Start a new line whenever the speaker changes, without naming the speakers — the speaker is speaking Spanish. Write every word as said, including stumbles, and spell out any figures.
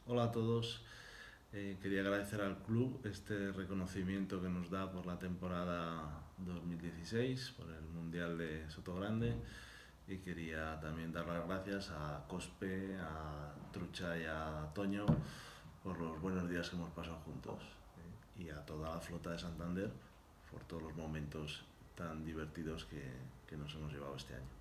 Hola a todos. Eh, quería agradecer al club este reconocimiento que nos da por la temporada dos mil dieciséis, por el Mundial de Sotogrande. Y quería también dar las gracias a Cospe, a Trucha y a Toño por los buenos días que hemos pasado juntos. ¿eh? Y a toda la flota de Santander por todos los momentos tan divertidos que, que nos hemos llevado este año.